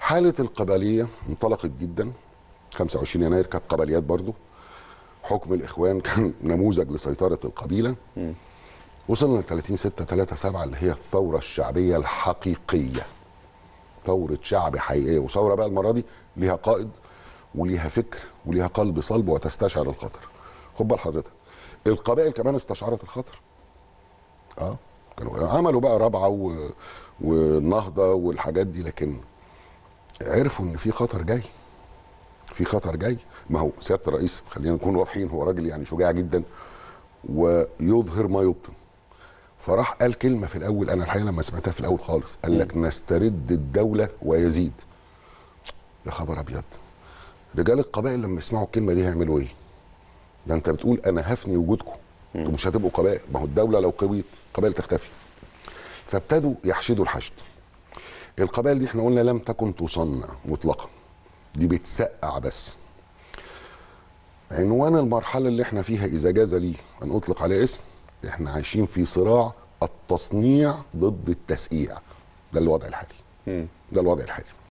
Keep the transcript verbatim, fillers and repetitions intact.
حاله القبليه انطلقت جدا. خمسة وعشرين يناير كانت قبليات برضو. حكم الاخوان كان نموذج لسيطره القبيله. م. وصلنا ل ثلاثين ستة ثلاثة سبعة اللي هي الثوره الشعبيه الحقيقيه. ثوره شعب حقيقيه، وثوره بقى المره دي ليها قائد وليها فكر وليها قلب صلب وتستشعر الخطر. خد بال حضرتك، القبائل كمان استشعرت الخطر. اه كانوا عملوا بقى رابعه و... والنهضه والحاجات دي، لكن عرفوا ان في خطر جاي. في خطر جاي. ما هو سياده الرئيس خلينا نكون واضحين، هو راجل يعني شجاع جدا ويظهر ما يبطن. فراح قال كلمه في الاول، انا الحقيقه لما سمعتها في الاول خالص، قال لك نسترد الدوله ويزيد. يا خبر ابيض، رجال القبائل لما يسمعوا الكلمه دي هيعملوا ايه؟ ده انت بتقول انا هفني وجودكم، انتوا مش هتبقوا قبائل. ما هو الدوله لو قويت قبائل تختفي. فابتدوا يحشدوا الحشد. القبائل دي احنا قلنا لم تكن تصنع مطلقا، دي بتسقع بس. عنوان المرحله اللي احنا فيها اذا جاز لي ان اطلق عليه اسم، احنا عايشين في صراع التصنيع ضد التسقيع. ده الوضع الحالي. ده الوضع الحالي.